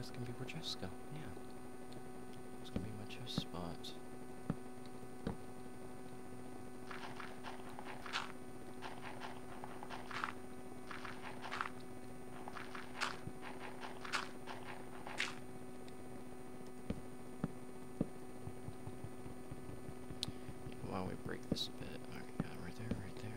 that's gonna be where chests go. Yeah. It's gonna be my chest spot. While we break this a bit, alright, yeah, right there, right there.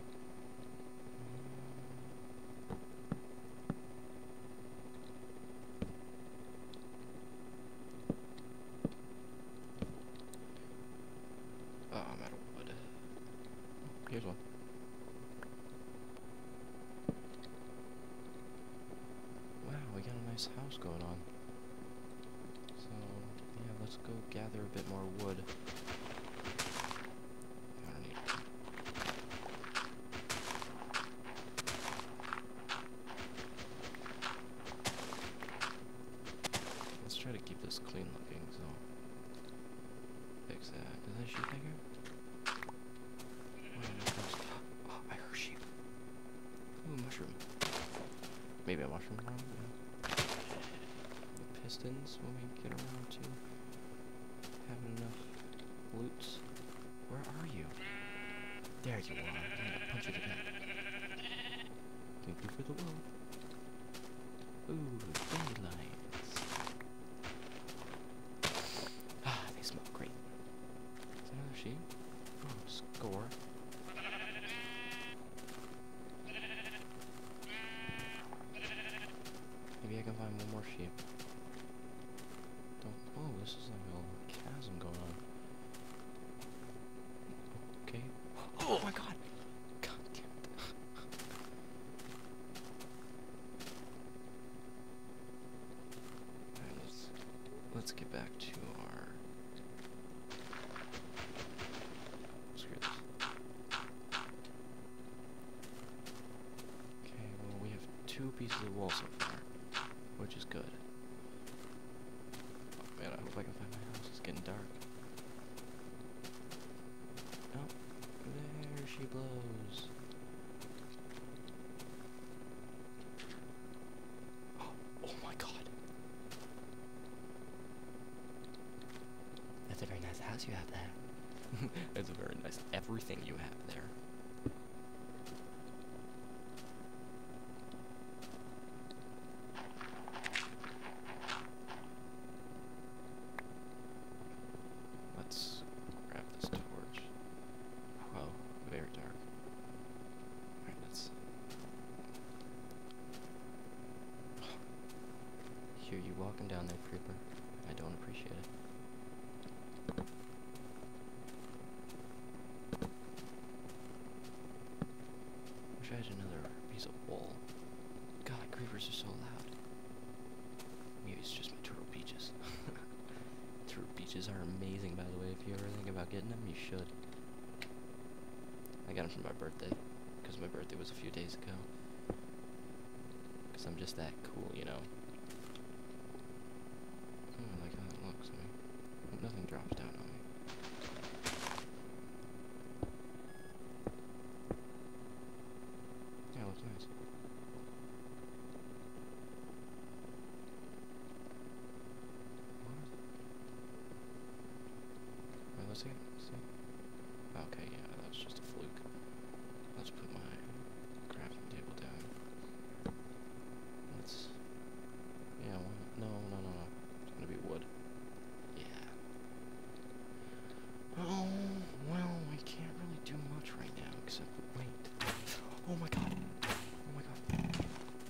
Oh, I'm out of wood. Oh, here's one. Wow, we got a nice house going on. So, yeah, let's go gather a bit more wood. Try to keep this clean looking, so fix that. Is that sheep bigger? Oh, I heard sheep. Ooh, mushroom. Maybe a mushroom farm? Yeah. The pistons when we get around to having enough loot. Where are you? There you are. I'm gonna punch it again. Thank you for the wool. Ooh, dandelions. They smell great. Is that another sheep? Oh, score. Maybe I can find one more sheep. Don't. Oh, this is like a little chasm going on. Okay. Oh my god! God damn it. Alright, let's get back to our. Screw this. Okay, well we have 2 pieces of wool so far, which is good. Oh man, I hope I can find my house. It's getting dark. Oh, there she blows. Oh my god. That's a very nice house you have there. It's a very nice everything you have there. Let's grab this torch. Wow, very dark. Alright, let's hear you walking down there, creeper. I don't appreciate it. Wish I had another piece of wool. God, creepers are so loud. Maybe it's just my turtle peaches. Turtle peaches are amazing, by the way. If you ever think about getting them, you should. I got them for my birthday, because my birthday was a few days ago. Because I'm just that cool, you know. Oh, I like how that looks. I mean, nothing drops down on me. Yeah, it looks nice. Alright, let's see. Okay, yeah, that was just a fluke. Let's put my crafting table down. Let's... Yeah, no. It's gonna be wood. Yeah. Oh, well, we can't really do much right now, except... Wait. Oh my god. Oh my god.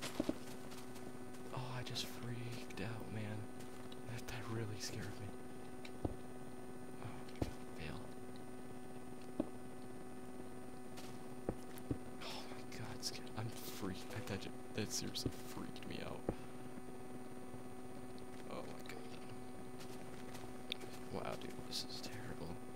Oh, I just freaked out, man. That really scared me. Oh, fail. Oh my god, I'm freaked. That seriously freaked me out. Oh my god. Wow, dude, this is terrible.